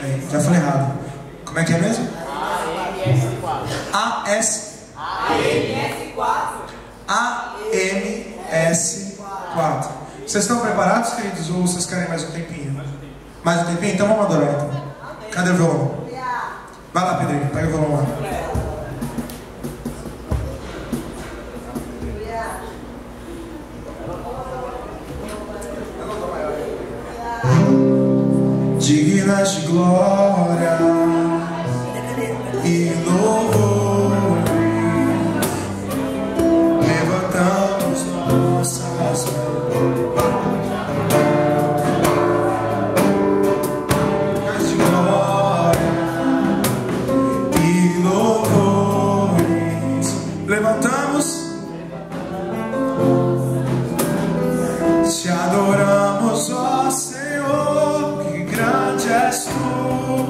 Já falei errado. Como é que é mesmo? AMS4. Vocês estão preparados, queridos? Ou vocês querem mais um tempinho? Mais um tempinho? Então vamos adorar. Então. Cadê o violão? Vai lá, Pedrinho. Pega o violão lá. Dignas de glória e louvor, levantamos nossas mãos de glória e louvores. Levantamos, te adoramos, ó Senhor. Grande és tu,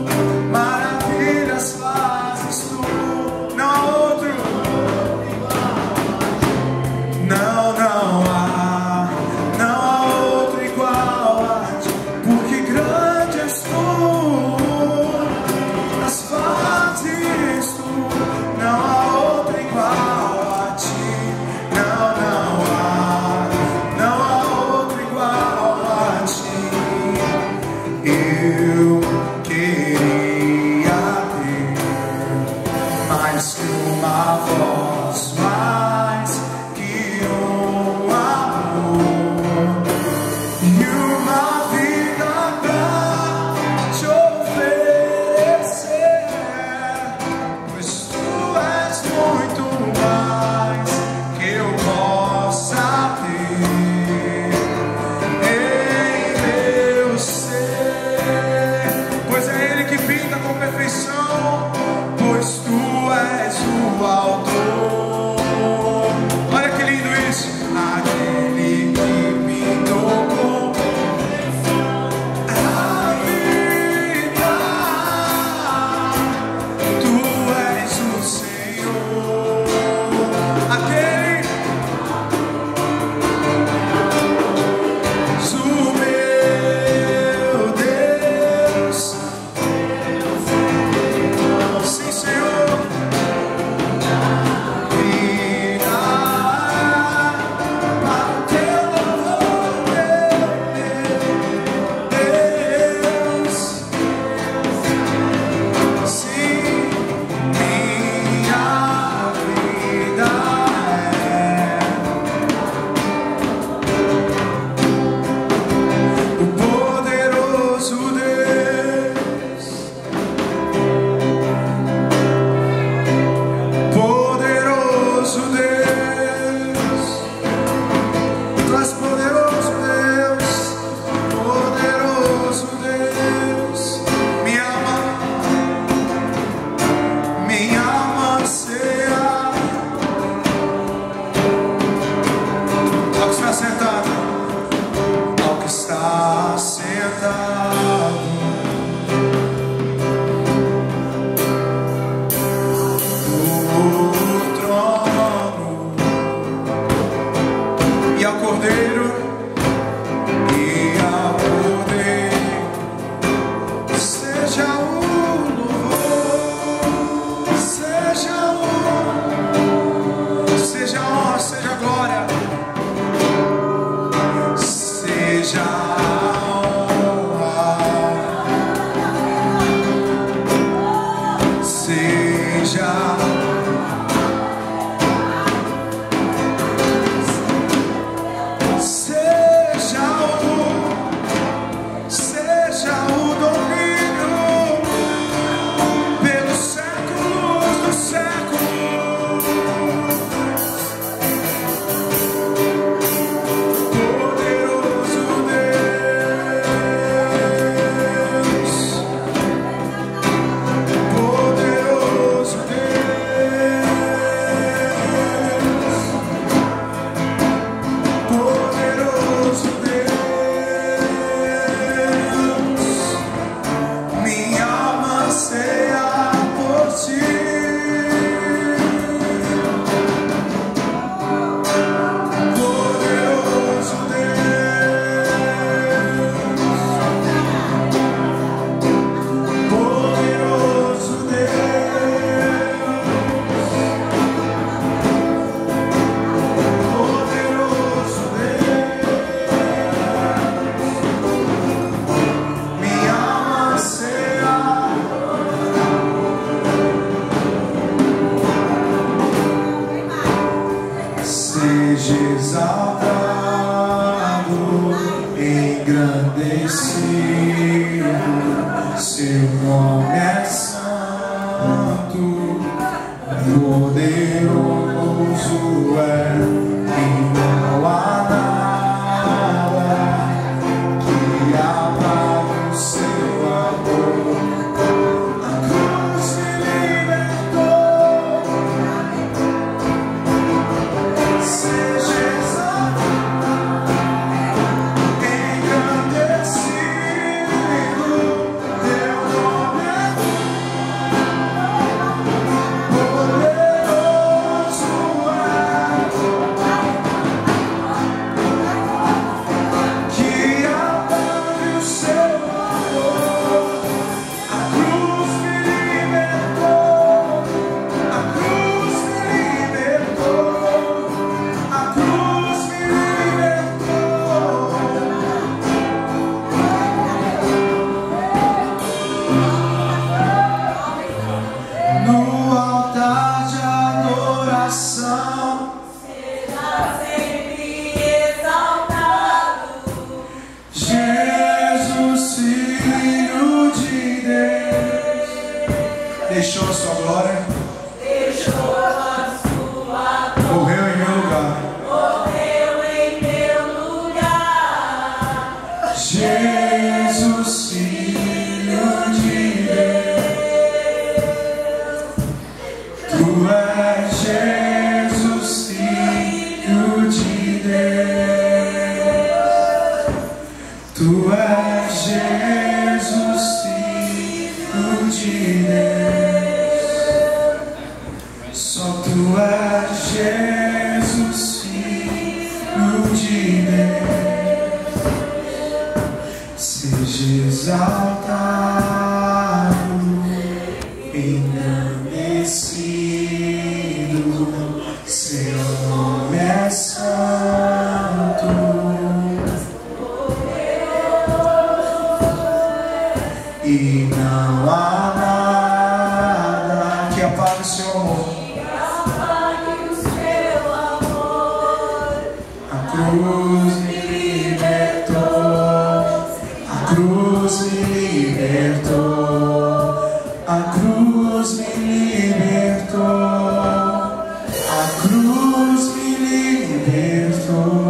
Seu nome é santo, poderoso é, e não há nada que apague o seu amor. A cruz me libertou, seja exaltado, engrandecido, teu nome é poderoso que apague o seu amor. A cruz me libertou, a cruz me libertou, a cruz me libertou. No altar de adoração, Seja sempre exaltado, Jesus, Filho de Deus, deixou a sua glória, deixou a sua dor, morreu em meu lugar. morreu em meu lugar. Jesus, Filho de Deus, Tu és Jesus, Filho de Deus, Tu és Jesus, Filho de Deus, só Tu és Jesus, Filho de Deus. Seja exaltado, engrandecido, seu nome é santo, e não há nada que apague o seu amor. Apague o seu amor. A cruz me libertou, a cruz me libertou, a cruz me libertou, a cruz me libertou.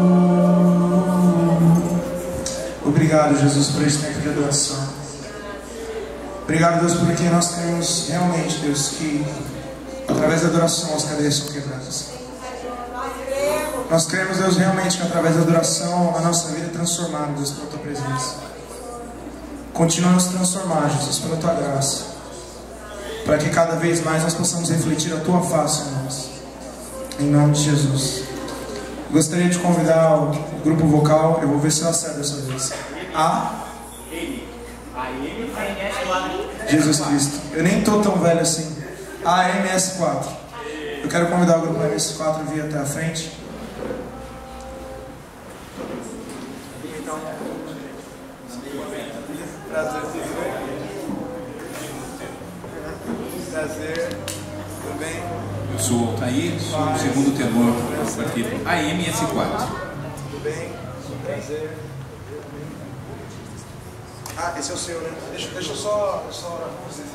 Obrigado, Jesus, por esse tempo de adoração. Obrigado, Deus, porque nós cremos realmente, Deus, que através da adoração as cadeias são quebradas. Nós cremos, Deus, realmente que através da adoração a nossa vida é transformada, Deus, pela Tua presença. Continua a nos transformar, Jesus, pela Tua graça, para que cada vez mais nós possamos refletir a Tua face em nós. Em nome de Jesus. Gostaria de convidar o grupo vocal, eu vou ver se eu acerto dessa vez. Jesus Cristo. Eu nem estou tão velho assim. AMS4. Eu quero convidar o grupo AMS4 a vir até a frente. Prazer, tudo bem? Eu sou o Altair, sou o segundo tenor do quarteto AMS4. Tudo bem? Prazer. Esse é o seu, né? Deixa eu só orar com vocês.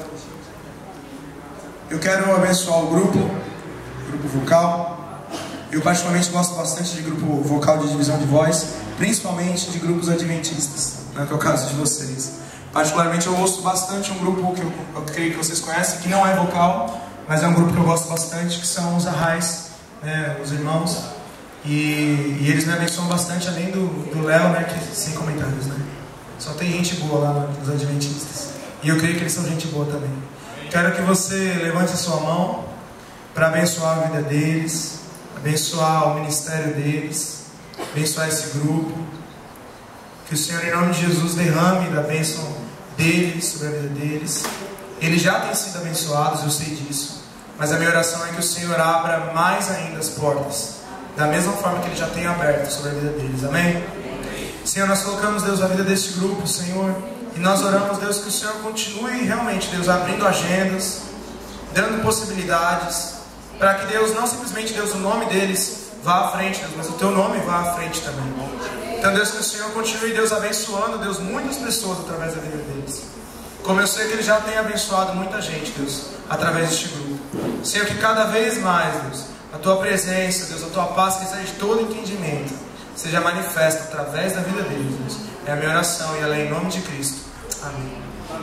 Eu quero abençoar o grupo vocal. Eu particularmente gosto bastante de grupo vocal de divisão de voz, principalmente de grupos adventistas, né, que é o caso de vocês. Particularmente eu ouço bastante um grupo que eu creio que vocês conhecem, que não é vocal, mas é um grupo que eu gosto bastante, que são os Arrais, né, os irmãos. E eles me abençoam bastante, além do Léo, né, que sem comentários, né? Só tem gente boa lá nos adventistas. E eu creio que eles são gente boa também. Quero que você levante a sua mão para abençoar a vida deles, abençoar o ministério deles, abençoar esse grupo. Que o Senhor, em nome de Jesus, derrame da bênção deles sobre a vida deles. Eles já têm sido abençoados, eu sei disso. Mas a minha oração é que o Senhor abra mais ainda as portas, da mesma forma que Ele já tem aberto sobre a vida deles. Amém? Senhor, nós colocamos, Deus, a vida deste grupo, Senhor, e nós oramos, Deus, que o Senhor continue realmente, Deus, abrindo agendas, dando possibilidades, para que, Deus, não simplesmente, Deus, o nome deles vá à frente, Deus, mas o Teu nome vá à frente também. Então, Deus, que o Senhor continue, Deus, abençoando, Deus, muitas pessoas através da vida deles. como eu sei que Ele já tem abençoado muita gente, Deus, através deste grupo. Senhor, que cada vez mais, Deus, a Tua presença, Deus, a Tua paz, que excede todo entendimento, seja manifesta através da vida deles, Deus. É a minha oração e ela é em nome de Cristo. Amém.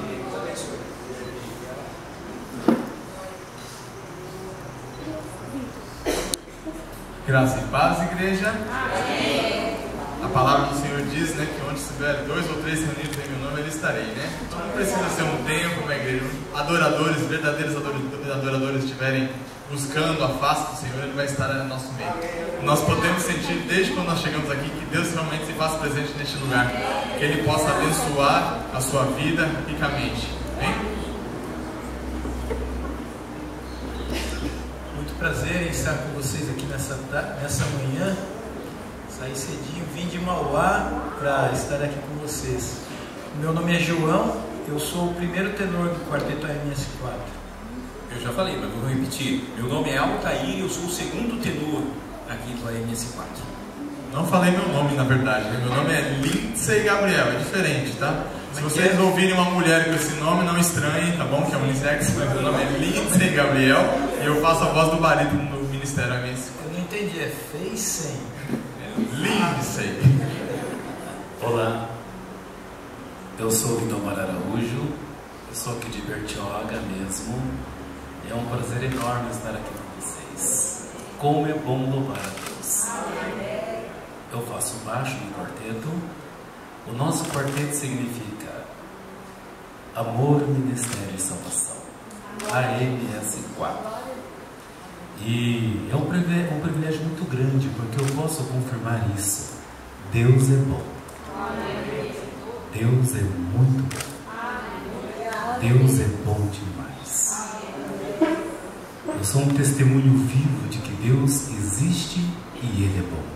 Graça e paz, igreja. Amém. A palavra do Senhor diz, né, que onde estiver 2 ou 3 reunidos em meu nome, Ele estarei, né? Então não precisa ser um templo, uma igreja. Adoradores, verdadeiros adoradores estiverem buscando a face do Senhor, Ele vai estar no nosso meio. Nós podemos sentir, desde quando nós chegamos aqui, que Deus realmente se faz presente neste lugar. Que Ele possa abençoar a sua vida ricamente. Amém? Prazer em estar com vocês aqui nessa manhã. Saí cedinho, vim de Mauá para estar aqui com vocês. Meu nome é João, eu sou o primeiro tenor do quarteto AMS4. Eu já falei, mas vou repetir. Meu nome é Altair e eu sou o segundo tenor aqui do AMS4. Não falei meu nome, na verdade. Meu nome é Lindsay Gabriel, é diferente, tá? Se vocês ouvirem uma mulher com esse nome, não estranhem, tá bom? Que é um unissex, mas meu nome é Lindsay Gabriel e eu faço a voz do barítono no Ministério AMS. Eu não entendi, é Feicem? Lindsay. Olá, eu sou o Lindomar Araújo, eu sou aqui de Bertioga mesmo. É um prazer enorme estar aqui com vocês. Como é bom louvar a Deus. Eu faço baixo no quarteto. O nosso quarteto significa Amor, Ministério e Salvação, AMS4. E é um privilégio muito grande, porque eu posso confirmar isso. Deus é bom. Deus é muito bom. Deus é bom demais. Eu sou um testemunho vivo de que Deus existe e Ele é bom.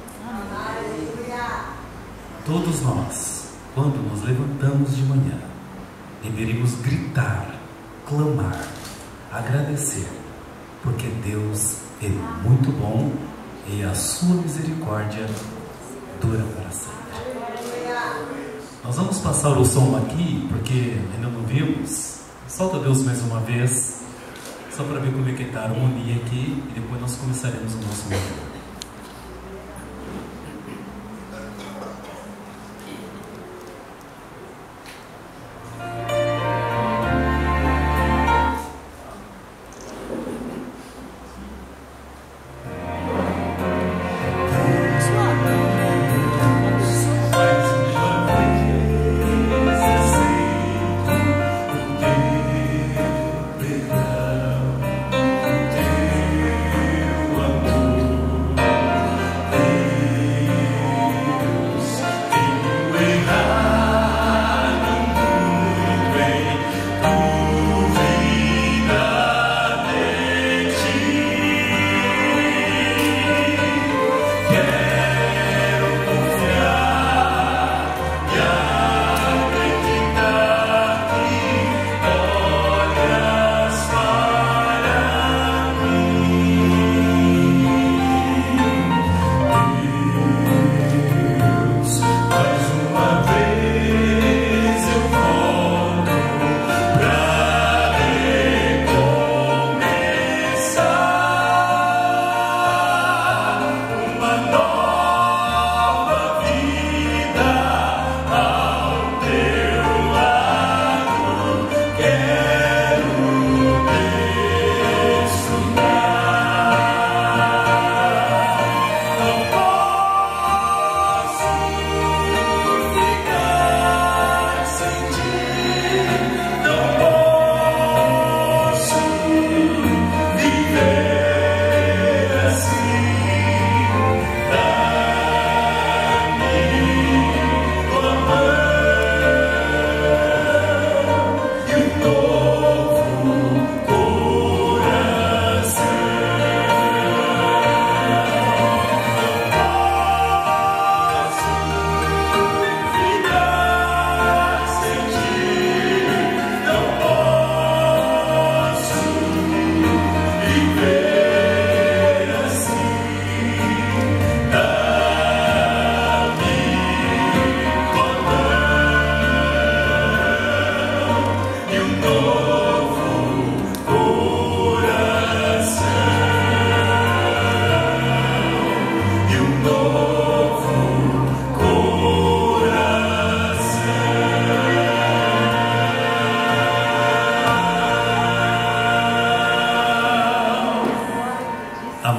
Todos nós, quando nos levantamos de manhã, deveríamos gritar, clamar, agradecer, porque Deus é muito bom e a sua misericórdia dura para sempre. Nós vamos passar o som aqui, porque ainda não vimos. Solta Deus mais uma vez, só para ver como é que está a harmonia aqui, e depois nós começaremos o nosso louvor. Amor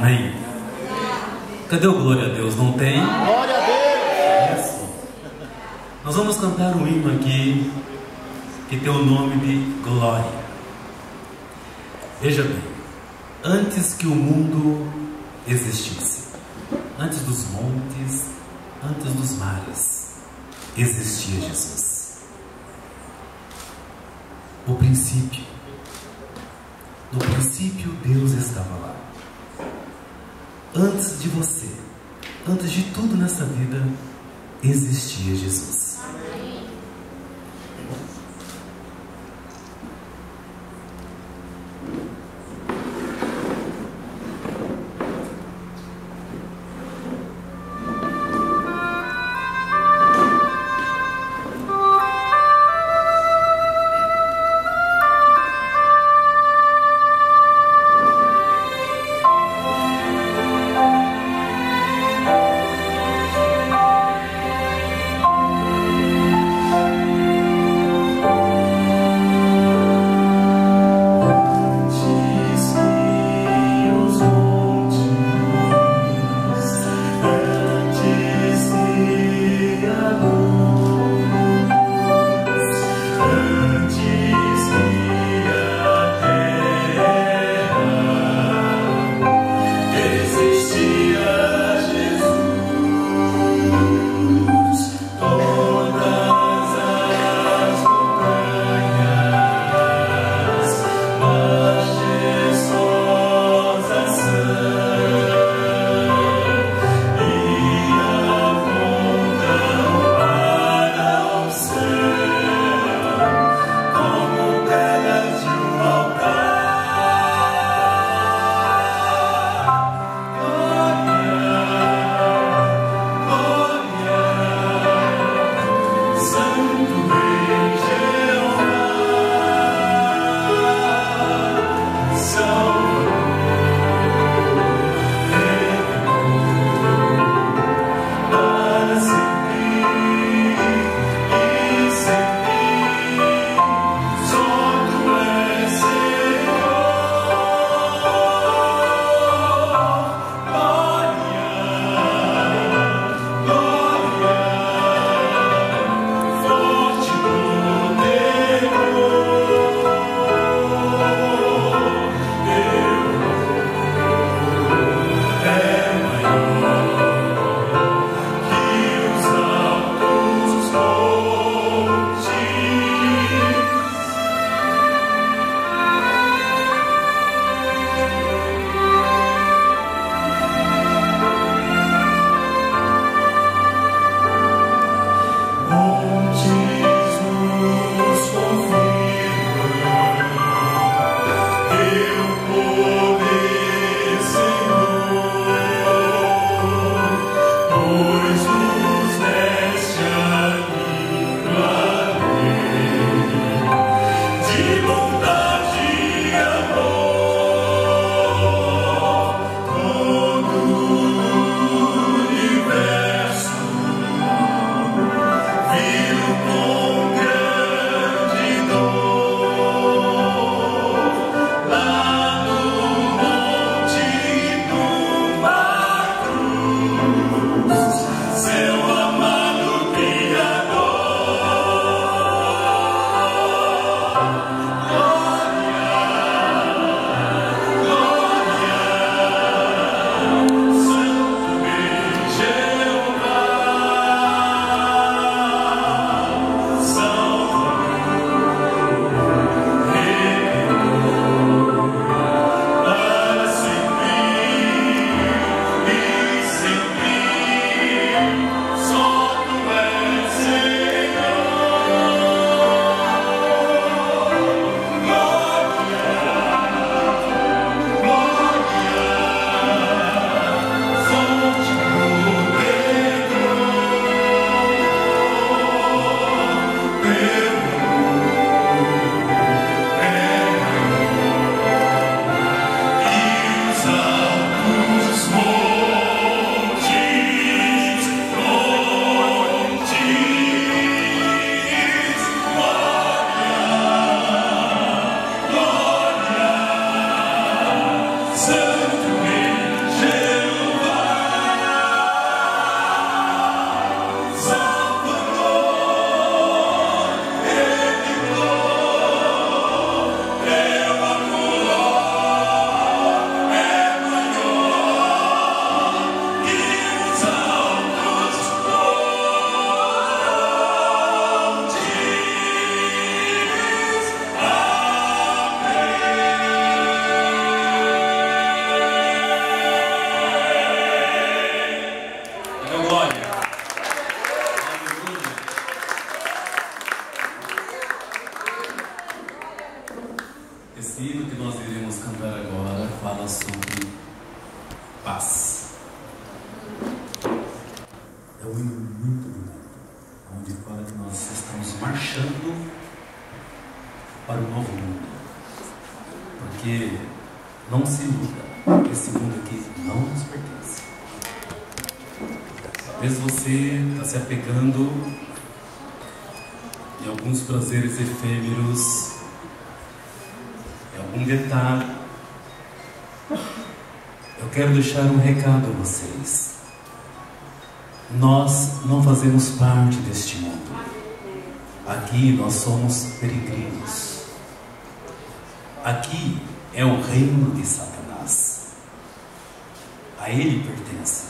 Amém? Cadê o glória a Deus? Não tem? Glória a Deus! Isso. Nós vamos cantar um hino aqui que tem o nome de glória. Veja bem, antes que o mundo existisse, antes dos montes, antes dos mares, existia Jesus. O princípio. No princípio Deus estava lá. Antes de você, antes de tudo nessa vida, existia Jesus. Esse hino que nós iremos cantar agora fala sobre paz. É um hino muito bonito, onde fala que nós estamos marchando para o novo mundo. Porque não se iluda, esse mundo aqui não nos pertence. Talvez você está se apegando em alguns prazeres efêmeros, em algum detalhe. Eu quero deixar um recado a vocês. Nós não fazemos parte deste mundo. Aqui nós somos peregrinos. Aqui é o reino de Satanás. A ele pertence.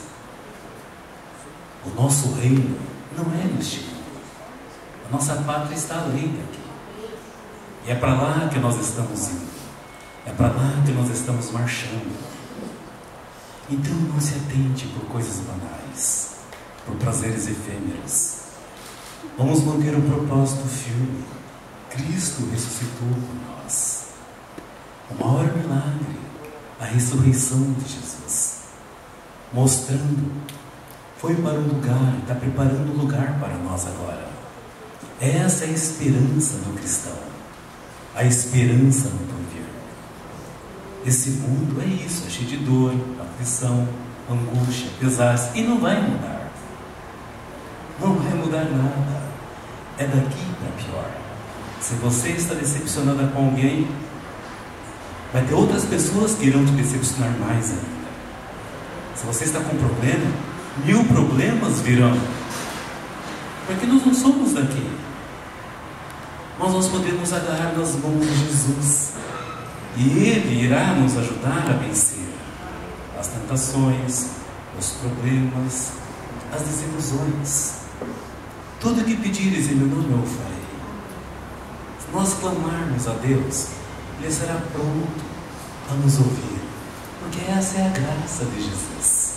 O nosso reino não é neste mundo. A nossa pátria está além daqui. E é para lá que nós estamos indo. É para lá que nós estamos marchando. Então não se atente por coisas banais, por prazeres efêmeros. Vamos manter o propósito firme. Cristo ressuscitou por nós. O maior milagre, a ressurreição de Jesus. Mostrando, foi para um lugar, está preparando um lugar para nós agora. Essa é a esperança do cristão. A esperança no porvir. Esse mundo é isso, é cheio de dor, aflição, angústia, pesares, e não vai mudar. Não vai mudar nada. É daqui para pior. Se você está decepcionada com alguém, vai ter outras pessoas que irão te decepcionar mais ainda. Se você está com problema, 1000 problemas virão. Porque nós não somos daqui. Mas nós podemos agarrar nas mãos de Jesus. E Ele irá nos ajudar a vencer as tentações, os problemas, as desilusões. Tudo que pedires em meu nome eu farei. Se nós clamarmos a Deus, Ele será pronto a nos ouvir. Porque essa é a graça de Jesus.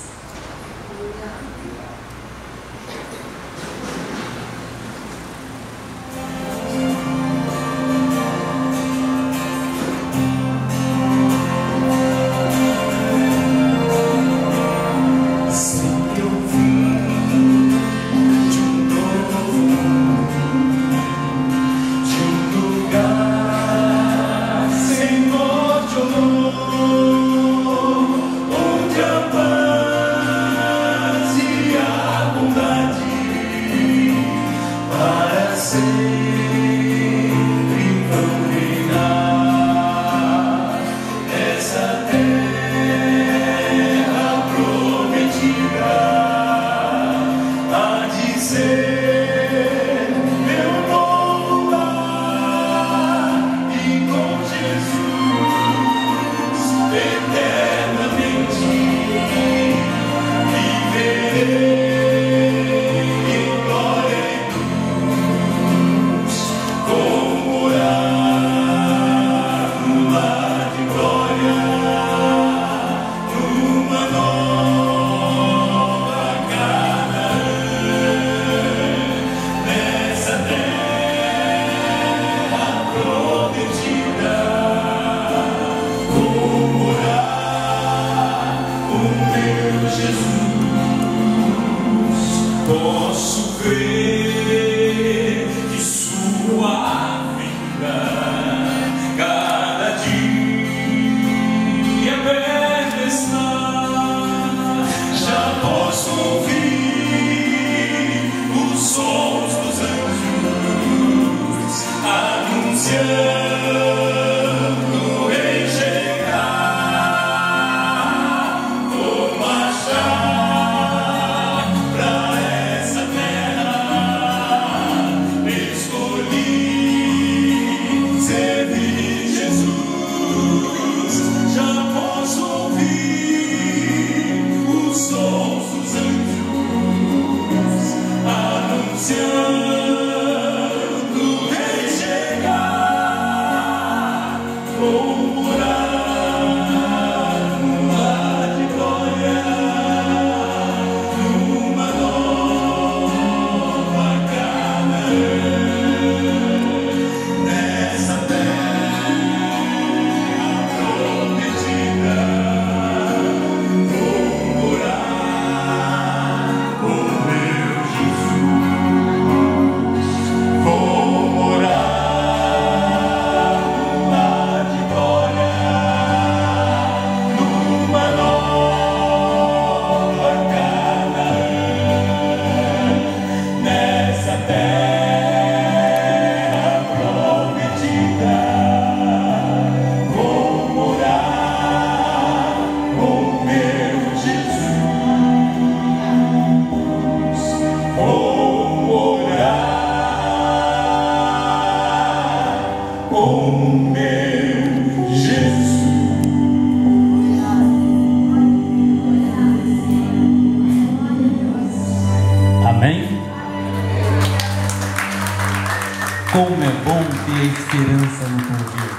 esperança no porvir.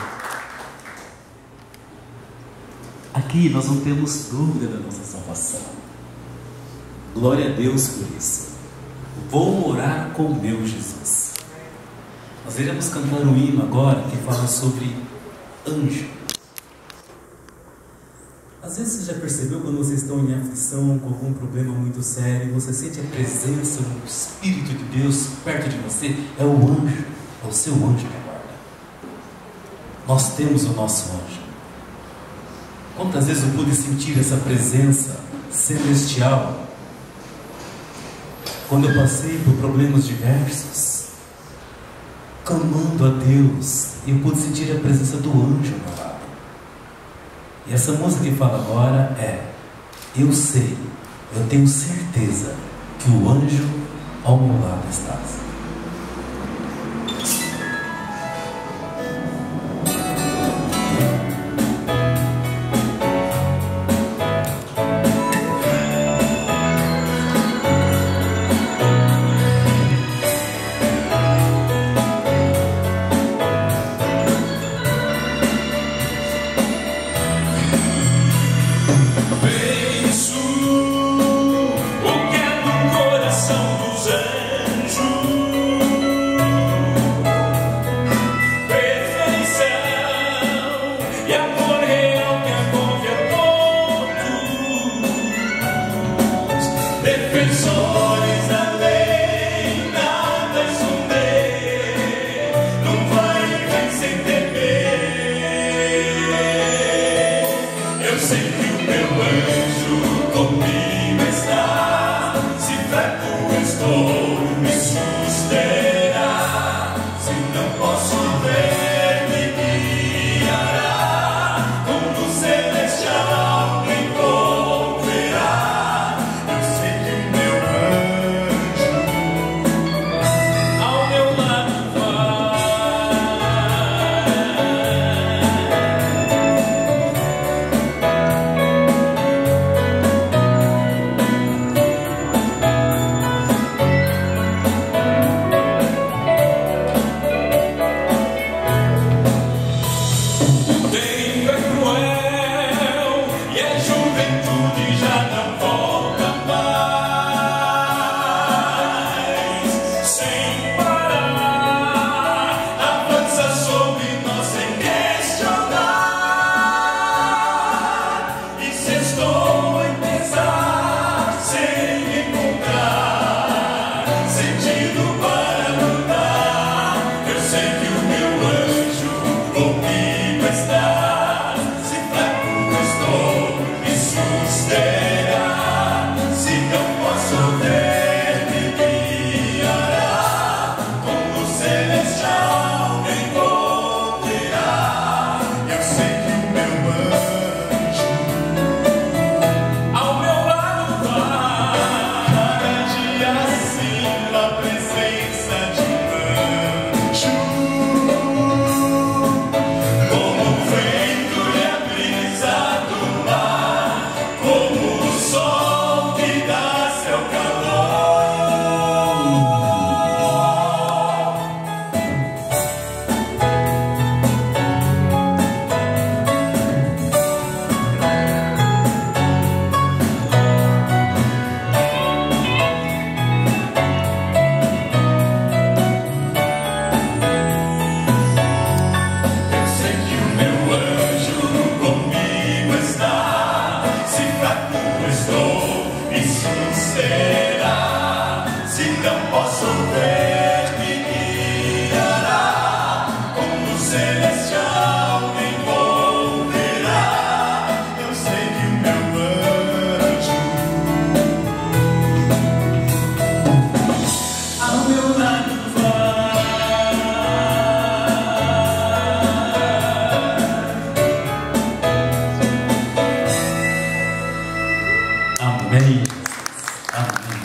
Aqui nós não temos dúvida da nossa salvação. Glória a Deus por isso. Vou morar com meu Jesus. Nós iremos cantar um hino agora que fala sobre anjo. Às vezes você já percebeu quando vocês estão em aflição, com algum problema muito sério, você sente a presença do Espírito de Deus perto de você? É o anjo, é o seu anjo da guarda. Nós temos o nosso anjo. Quantas vezes eu pude sentir essa presença celestial? Quando eu passei por problemas diversos, clamando a Deus, eu pude sentir a presença do anjo ao meu lado. E essa música que fala agora é: eu sei, eu tenho certeza que o anjo ao meu lado está. Amém. Amém.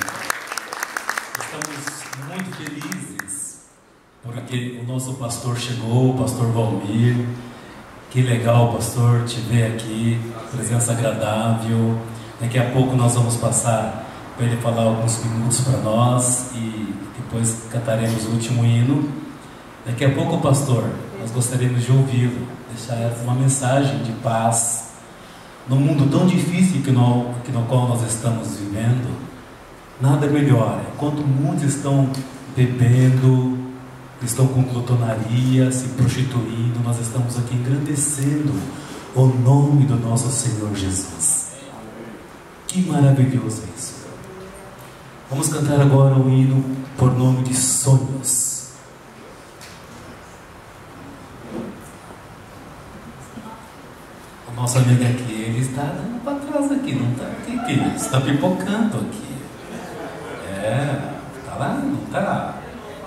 Estamos muito felizes porque o nosso pastor chegou, o pastor Valmir. Que legal, pastor, te ver aqui, presença agradável. Daqui a pouco nós vamos passar para ele falar alguns minutos para nós e depois cantaremos o último hino. Daqui a pouco, pastor, nós gostaríamos de ouvi-lo, deixar uma mensagem de paz. No mundo tão difícil no qual nós estamos vivendo, nada melhor. Enquanto muitos estão bebendo, estão com glutonaria, se prostituindo, nós estamos aqui engrandecendo o nome do nosso Senhor Jesus. Que maravilhoso é isso. Vamos cantar agora o hino por nome de Sonhos. O nosso amigo aqui, ele está dando para trás aqui, não está aqui, querido, está pipocando aqui. Está lá, não está?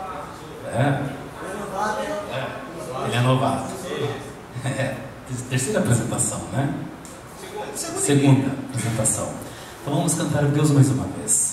Ele é novato. Terceira apresentação, né? Segunda apresentação. Então vamos cantar o Deus mais uma vez.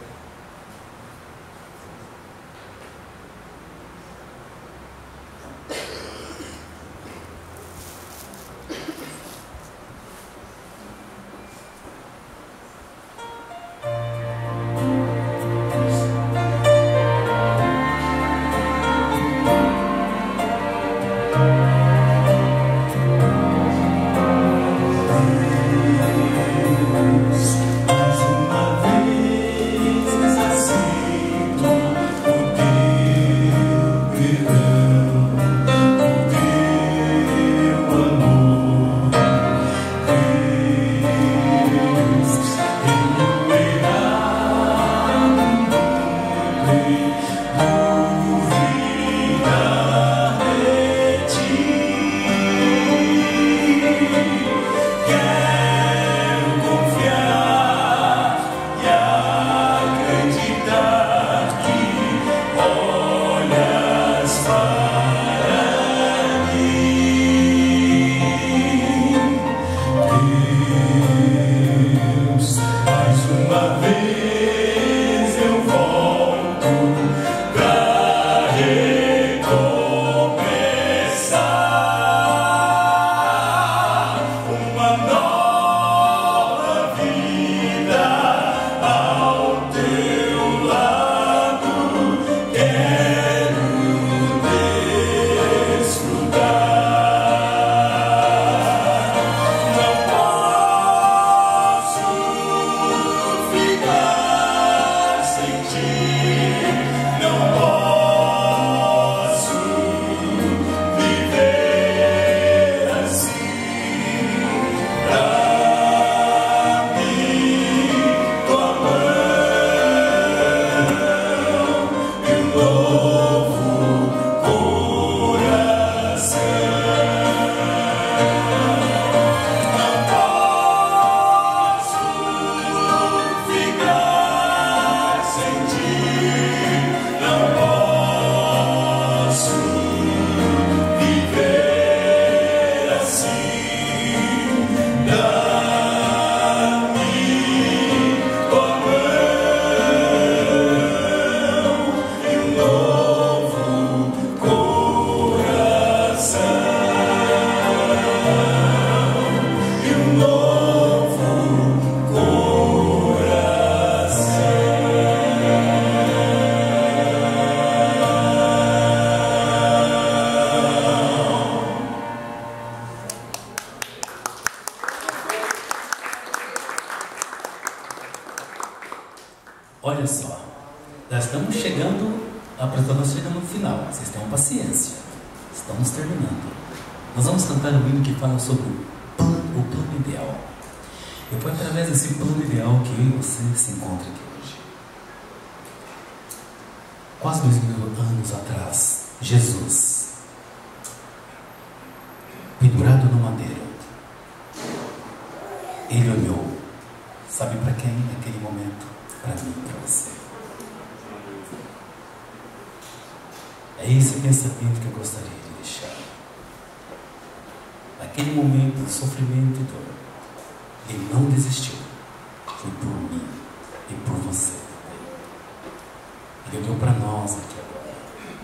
Olha só, nós estamos chegando, a apresentação chegando no final, vocês tenham paciência, estamos terminando. Nós vamos cantar um hino que fala sobre o plano ideal. E foi através desse plano ideal que eu e você se encontram aqui hoje. Quase 2000 anos atrás, Jesus, pendurado no madeiro, ele olhou, sabe para quem naquele momento? Para mim e para você. É esse pensamento que eu gostaria de deixar. Naquele momento de sofrimento e dor, ele não desistiu. Foi por mim e por você também. Ele olhou para nós aqui agora.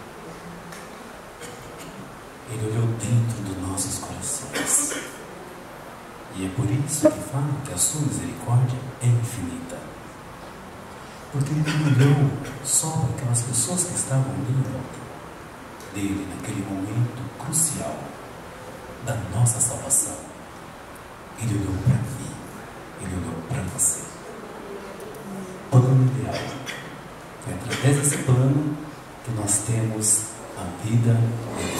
Ele olhou dentro dos nossos corações. E é por isso que falo que a sua misericórdia é infinita. Porque ele não olhou só para aquelas pessoas que estavam ali em volta dele naquele momento crucial da nossa salvação. Ele olhou para mim, Ele olhou para você. Plano ideal. É através desse plano que nós temos a vida eterna.